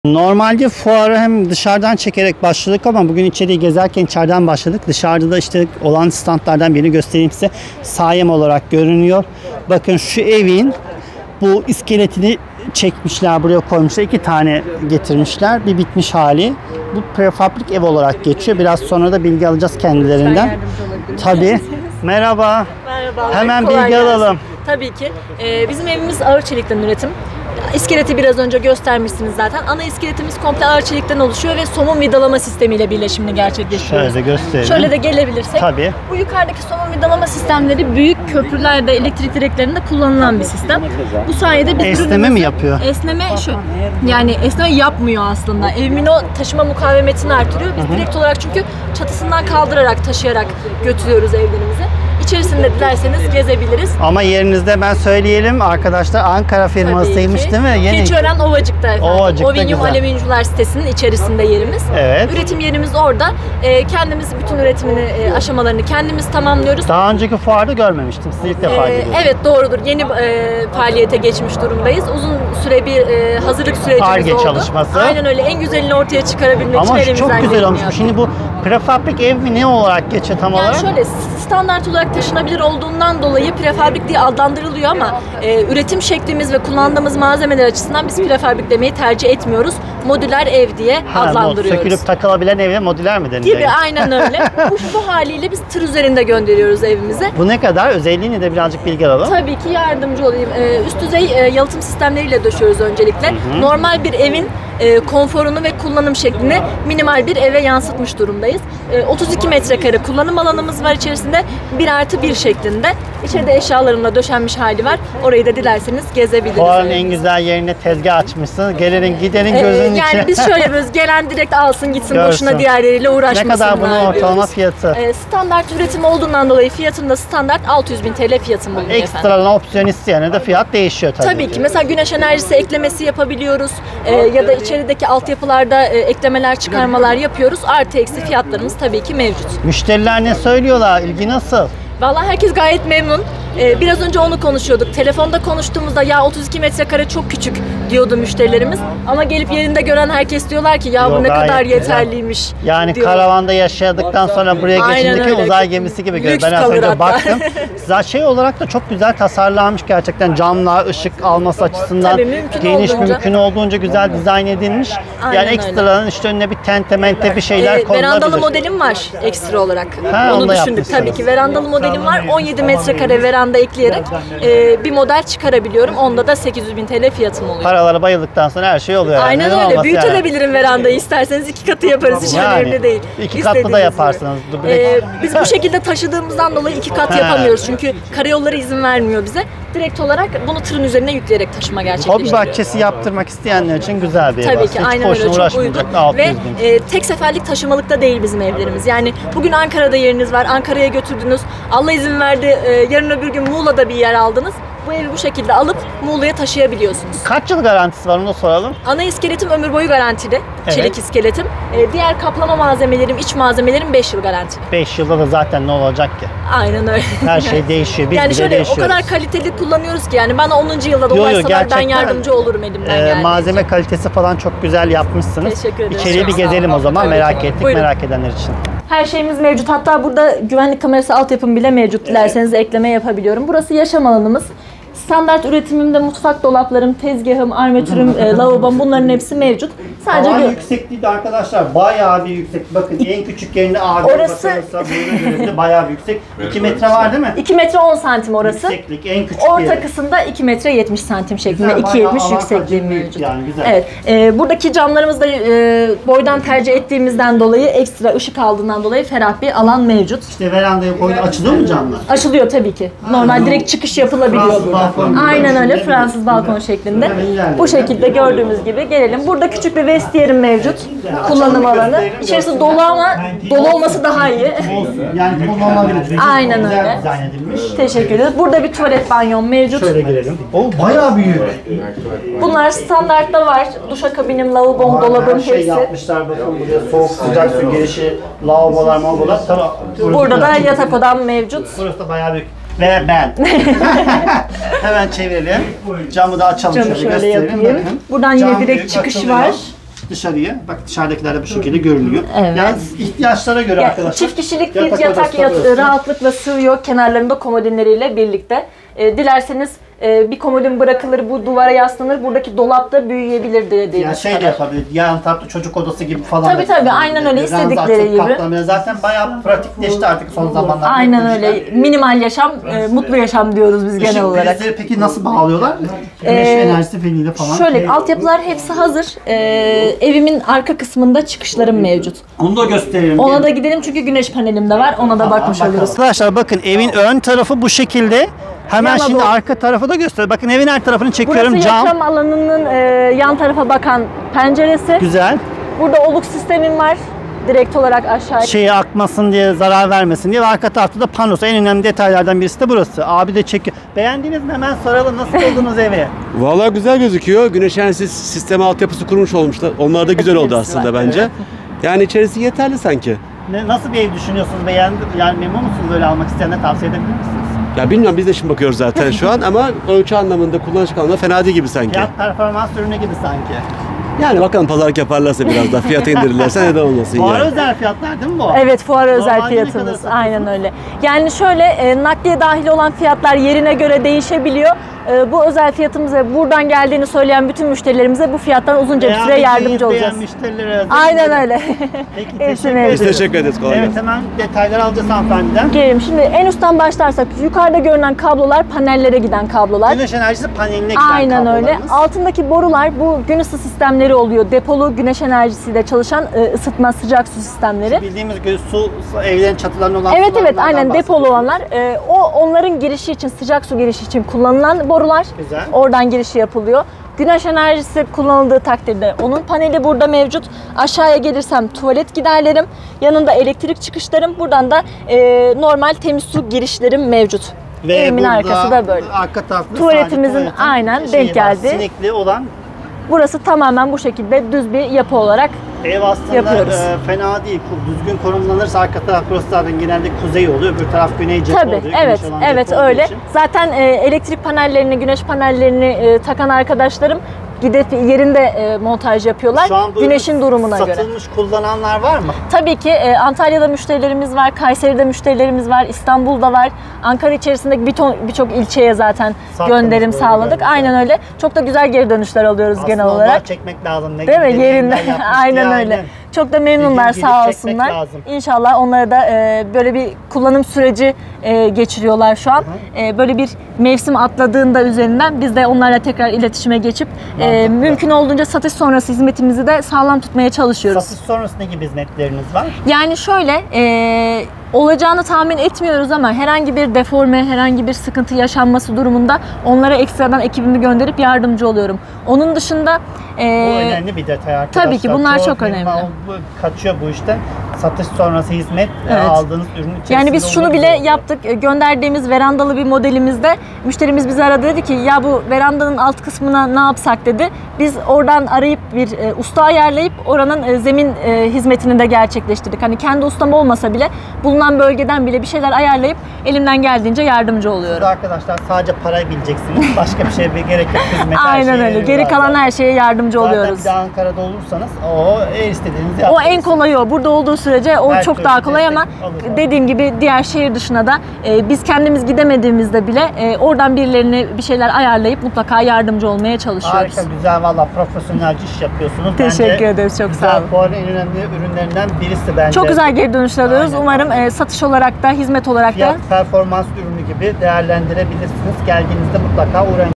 Normalde fuarı hem dışarıdan çekerek başladık ama bugün içeriği gezerken içeriden başladık. Dışarıda da işte olan standlardan birini göstereyim size. Sayem olarak görünüyor. Bakın şu evin bu iskeletini çekmişler, buraya koymuşlar. 2 tane getirmişler. Bir bitmiş hali. Bu prefabrik ev olarak geçiyor. Biraz sonra da bilgi alacağız kendilerinden. Tabii. Merhaba. Merhaba. Hemen Kolay bilgi gelsin. alalım. Tabii ki. Bizim evimiz ağır çelikten üretim. İskeleti biraz önce göstermişsiniz zaten. Ana iskeletimiz komple ağır çelikten oluşuyor ve somun vidalama sistemiyle birleşimini gerçekleştiriyoruz. Şöyle gösterelim. Şöyle de gelebilirsek. Tabii. Bu yukarıdaki somun vidalama sistemleri büyük köprülerde, elektrik direklerinde kullanılan bir sistem. Bu sayede biz Esneme mi yapıyor? Esneme şu. Yani esneme yapmıyor aslında. Evimin o taşıma mukavemetini artırıyor. Biz direkt olarak çünkü çatısından kaldırarak, taşıyarak götürüyoruz evlerimize. İçerisinde dilerseniz gezebiliriz. Ama yerinizde ben söyleyelim arkadaşlar, Ankara firmasıymış değil mi? Keçiören Ovacık'ta efendim. Ovacık'ta Ovinyum güzel. Alüminyumcular sitesinin içerisinde yerimiz. Evet. Üretim yerimiz orada. Kendimiz bütün üretimini, aşamalarını kendimiz tamamlıyoruz. Daha önceki fuarda görmemiştim. Siz ilk defa geliyorsunuz. Evet doğrudur. Yeni faaliyete geçmiş durumdayız. Uzun süre bir hazırlık sürecimiz Ar-Ge oldu. çalışması. Aynen öyle. En güzelini ortaya çıkarabilmek için Ama elimizden çok güzel geleni olmuş. yaptık. Şimdi bu prefabrik ev mi ne olarak geçiyor tam Yani olarak? şöyle standart olarak taşınabilir olduğundan dolayı prefabrik diye adlandırılıyor ama üretim şeklimiz ve kullandığımız malzemeler açısından biz prefabrik demeyi tercih etmiyoruz. Modüler ev diye adlandırıyoruz. Sökülüp takılabilen evde modüler mi deniyor? Gibi aynen öyle. bu haliyle biz tır üzerinde gönderiyoruz evimize. Bu ne kadar? Özelliğini de birazcık bilgi alalım. Tabii ki yardımcı olayım. Üst düzey yalıtım sistemleriyle döşüyoruz öncelikle. Normal bir evin konforunu ve kullanım şeklini minimal bir eve yansıtmış durumdayız. 32 metrekare kullanım alanımız var içerisinde. 1+1 şeklinde. İçeride eşyalarımla döşenmiş hali var. Orayı da dilerseniz gezebiliriz. Fuarın en güzel yerine tezgah açmışsın. Gelenin gidenin gözünün içi. Yani biz şöyle yapıyoruz. Gelen direkt alsın gitsin. Görsün. Boşuna diğerleriyle uğraşmasınlar. Ne kadar bunun ortalama diyoruz. fiyatı? Standart üretim olduğundan dolayı fiyatında standart 600.000 TL fiyatım bulunuyor efendim. Ekstradan opsiyon isteyene de fiyat değişiyor tabii. Tabii ki. Mesela güneş enerjisi eklemesi yapabiliyoruz. Ya da içerideki altyapılarda eklemeler, çıkarmalar yapıyoruz. Artı eksi fiyatlarımız tabii ki mevcut. Müşteriler ne söylüyorlar? İlgi nasıl? Vallahi herkes gayet memnun. Biraz önce onu konuşuyorduk. Telefonda konuştuğumuzda ya 32 metrekare çok küçük diyordu müşterilerimiz. Ama gelip yerinde gören herkes diyorlar ki ya bu ne gayet kadar güzel. yeterliymiş. Yani diyor. karavanda yaşadıktan sonra buraya Aynen geçince öyle. uzay gemisi gibi görünüyor. Lüks Ben az kalır önce hatta. baktım. Zaten şey olarak da çok güzel tasarlanmış gerçekten. Camlar, ışık alması açısından Tabii, mümkün geniş, olduğunca. mümkün olduğunca güzel dizayn edilmiş. Aynen Yani öyle. ekstraların işte önüne bir tente mente bir şeyler konulabilir. Verandalı modelim var ekstra olarak. Ha, onu Onu da düşündük yapmışsınız. tabii ki. Verandalı modelim var. 17 metrekare veranda ekleyerek bir model çıkarabiliyorum. Onda da 800.000 TL fiyatım oluyor. Paralara bayıldıktan sonra her şey oluyor. Aynen Neden öyle. olmasın Büyütebilirim verandayı. İsterseniz 2 katı yaparız. Hiç önemli değil. 2 katlı da İstediğiniz yaparsınız. gibi. Biz bu şekilde taşıdığımızdan dolayı 2 kat yapamıyoruz. Çünkü karayolları izin vermiyor bize. Direkt olarak bunu tırın üzerine yükleyerek taşıma Hobi gerçekleştiriyoruz. bahçesi yaptırmak isteyenler için güzel bir ev. Tabii aslında. ki Hiç aynen boşuna öyle, çok uğraşmayacak, uygun 600 ve bin. tek seferlik taşımalıkta değil bizim evlerimiz. Yani bugün Ankara'da yeriniz var, Ankara'ya götürdünüz, Allah izin verdi, yarın öbür gün Muğla'da bir yer aldınız. Bu evi bu şekilde alıp Muğla'ya taşıyabiliyorsunuz. Kaç yıl garantisi var onu da soralım. Ana iskeletim ömür boyu garantili, Evet. çelik iskeletim. Diğer kaplama malzemelerim, iç malzemelerim 5 yıl garantili. 5 yılda da zaten ne olacak ki? Aynen öyle. Her şey değişiyor. Biz yani bile şöyle değişiyoruz. o kadar kaliteli kullanıyoruz ki yani bana 10. yılda da Yo, yo, ulaşsalar ben gerçekten, yardımcı olurum elimden geldiğince. Malzeme kalitesi falan çok güzel yapmışsınız. Teşekkür ederim. İçeriye bir Çok sağ gezelim olun. o zaman. Tabii Merak ki. ettik, Buyurun. merak edenler için. Her şeyimiz mevcut. Hatta burada güvenlik kamerası altyapım bile mevcut. Dilerseniz ekleme yapabiliyorum. Burası yaşam alanımız. Standart üretimimde mutfak dolaplarım, tezgahım, armatürüm, lavabom bunların hepsi mevcut. Sadece Tavan yüksekliği de arkadaşlar bayağı bir yüksek. Bakın en küçük yerinde abi Orası- bakılırsa buyurun görüntü bayağı bir yüksek. 2 metre var değil mi? 2 metre 10 santim orası. Yükseklik en küçük Orta yeri. kısımda 2 metre 70 santim şeklinde. Güzel, 2.70 bayağı yüksekliği alan büyük mevcut. yani, güzel. Evet. Buradaki camlarımız da boydan tercih ettiğimizden dolayı ekstra ışık aldığından dolayı ferah bir alan mevcut. İşte verandaya koydu. Açılıyor mu camlar? Açılıyor tabii ki. Normal direkt çıkış yapılabiliyor Fransız burada. balkon. Aynen öyle Fransız balkon şeklinde. Bu şekilde gördüğümüz gibi gelelim. Burada küçük bir vestiyerim mevcut. Kullanım alanı. İçerisi dolu ama dolu olması daha iyi. Olsun. Yani kullanılabilir. Aynen Güzel öyle. dizayn edilmiş. Teşekkür ederiz. Burada bir tuvalet banyom mevcut. Şöyle girelim. O bayağı büyük. Bunlar standartta var. Duşakabinim, lavabom, dolabım Her şey hepsi. yapmışlar bakın buraya soğuk sıcak su girişi, lavabolar, mavabolar. Burada da yatak odam mevcut. Burası da bayağı büyük. Ve ben. Hemen çevirelim. Camı da açalım Camı şöyle gösterelim. yapayım. Bakın. Buradan yine Cam direkt büyük, çıkış açılıyor. var. dışarıya. Bak dışarıdakiler de bu şekilde görünüyor. Evet. Yani ihtiyaçlara göre arkadaşlar. Çift kişilik bir yatak yatak odası da burası. rahatlıkla sığıyor kenarlarında komodinleriyle birlikte. Dilerseniz bir komodin bırakılır, bu duvara yaslanır, buradaki dolap da büyüyebilir dediğiniz Yani şey de kadar. yapabilir. Yan tarafta çocuk odası gibi falan. Tabii, da yapabilir. aynen öyle, Biraz istedikleri açıp gibi. katlanıyor. Zaten bayağı pratikleşti artık son zamanlarda. Aynen Bu öyle. işler. Minimal yaşam, mutlu yaşam diyoruz biz genel Işık olarak. prizleri peki nasıl bağlıyorlar? Güneş enerjisi feniyle falan. Şöyle altyapılar hepsi hazır. Evimin arka kısmında çıkışlarım mevcut. Onu da gösterelim. Ona da gidelim çünkü güneş panelim de var. Ona da bakmış Bakalım. oluruz. Arkadaşlar bakın evin ön tarafı bu şekilde. Hemen Yana şimdi doğru. arka tarafı da göster. Bakın evin her tarafını çekiyorum. Burası Cam. yaşam alanının yan tarafa bakan penceresi. Güzel. Burada oluk sistemim var. Direkt olarak aşağıya. Şeye akmasın diye, zarar vermesin diye. Ve arka tarafta da panosu. En önemli detaylardan birisi de burası. Abi de çekiyor. Beğendiniz mi? Hemen soralım. Nasıl buldunuz evi? Vallahi güzel gözüküyor. Güneş enerjisi sistemi altyapısı kurmuş olmuşlar. Onlar da güzel oldu Hepsi aslında var, bence. Yani içerisi yeterli sanki. Nasıl bir ev düşünüyorsunuz? Yani memnun musunuz böyle almak isteyenler, tavsiye edebilir misiniz? Ya bilmiyorum, biz de şimdi bakıyoruz zaten şu an ama ölçü anlamında, kullanışlık anlamında fena değil gibi sanki. Fiyat performans ürünü gibi sanki. Yani bakalım pazarlık yaparlarsa biraz daha fiyatı indirirlerse neden olmasın Fuara yani. özel fiyatlar değil mi bu? Evet, fuara özel Normalde ne kadar fiyatımız. satıyorsunuz? Aynen öyle. Yani şöyle nakliye dahil olan fiyatlar yerine göre değişebiliyor. Bu özel fiyatımıza buradan geldiğini söyleyen bütün müşterilerimize bu fiyattan uzunca bir süre yardımcı olacağız. Müşterilere özel. Aynen öyle. Peki, Hepsi teşekkür mevcut. Biz teşekkür ederiz. Kolay Evet, gelsin. hemen detayları alacağız hanımefendiden. Gelelim. Şimdi en üstten başlarsak yukarıda görünen kablolar panellere giden kablolar. Güneş enerjisi paneline giden Aynen öyle. kablolarımız. Altındaki borular bu gün ısı sistemleri oluyor. Depolu güneş enerjisiyle çalışan ısıtma sıcak su sistemleri. Bildiğimiz gibi evlerin çatılarında olan Evet sulardan aynen depolu bahsediyoruz. olanlar. Onların girişi için, sıcak su girişi için kullanılan borular. Güzel. Oradan girişi yapılıyor. Güneş enerjisi kullanıldığı takdirde onun paneli burada mevcut. Aşağıya gelirsem tuvalet giderlerim. Yanında elektrik çıkışlarım. Buradan da normal temiz su girişlerim mevcut. Ve Evimin burada arkası da böyle. Arka tarafta Tuvaletimizin sadece tuvaletin aynen şeyi denk var, geldi. Sinekli olan Burası tamamen bu şekilde düz bir yapı olarak ev aslında yapıyoruz. Fena değil. Düzgün konumlanırsa arka taraf burası zaten genelde kuzey oluyor. Bir taraf güney cephe Tabii, oluyor. evet, güneş alan evet cephe olduğu öyle. için. Zaten elektrik panellerini, güneş panellerini takan arkadaşlarım gidip yerinde montaj yapıyorlar. Şu an bu Güneşin durumuna göre. satılmış kullananlar var mı? Tabii ki Antalya'da müşterilerimiz var, Kayseri'de müşterilerimiz var, İstanbul'da var. Ankara içerisindeki birçok ilçeye zaten Sattınız gönderim böyle sağladık. gönderdim. Aynen öyle. Çok da güzel geri dönüşler alıyoruz Aslında genel onlar olarak. çekmek lazım. Ne Değil mi? gibi Yerinde. deneyimler yapmış Aynen diye, öyle. aynen. Çok da memnunlar Bildiğin sağ gibi çekmek olsunlar. lazım. İnşallah onlara da böyle bir kullanım süreci geçiriyorlar şu an. Böyle bir mevsim atladığında üzerinden biz de onlarla tekrar iletişime geçip mümkün olduğunca satış sonrası hizmetimizi de sağlam tutmaya çalışıyoruz. Satış sonrası ne gibi hizmetleriniz var? Yani şöyle olacağını tahmin etmiyoruz ama herhangi bir deforme, herhangi bir sıkıntı yaşanması durumunda onlara ekstradan ekibimi gönderip yardımcı oluyorum. Onun dışında Bu önemli bir detay arkadaşlar. tabii ki bunlar Çoğu çok firma önemli. Kaçıyor bu işten. Satış sonrası hizmet Evet. aldığınız ürün içerisinde yani biz şunu olmak bile üzere. yaptık. Gönderdiğimiz verandalı bir modelimizde müşterimiz bizi aradı, dedi ki ya bu verandanın alt kısmına ne yapsak dedi. Biz oradan arayıp bir usta ayarlayıp oranın zemin hizmetini de gerçekleştirdik. Hani kendi ustam olmasa bile bulunan bölgeden bile bir şeyler ayarlayıp elimden geldiğince yardımcı Siz oluyorum. arkadaşlar sadece parayı bileceksiniz. Başka bir şeye gerek yok. Hizmet her Aynen şeye öyle. Geri var kalan zaten. her şeye yardımcı Zaten oluyoruz. bir de Ankara'da olursanız istediğinizi O en yaparsınız. kolayı o. Burada olduğu sürece o Her çok türlü daha kolay ama destek alır. dediğim gibi diğer şehir dışına da biz kendimiz gidemediğimizde bile oradan birilerine bir şeyler ayarlayıp mutlaka yardımcı olmaya çalışıyoruz. Harika, güzel, valla profesyonelce iş yapıyorsunuz. Teşekkür Bence ederiz, çok güzel, sağ olun. Fuarın en önemli ürünlerinden birisi bence. Çok güzel geri dönüşler alıyoruz. Aynen. Umarım satış olarak da hizmet olarak da Fiyat performans ürünü gibi değerlendirebilirsiniz. Geldiğinizde mutlaka uğrayın.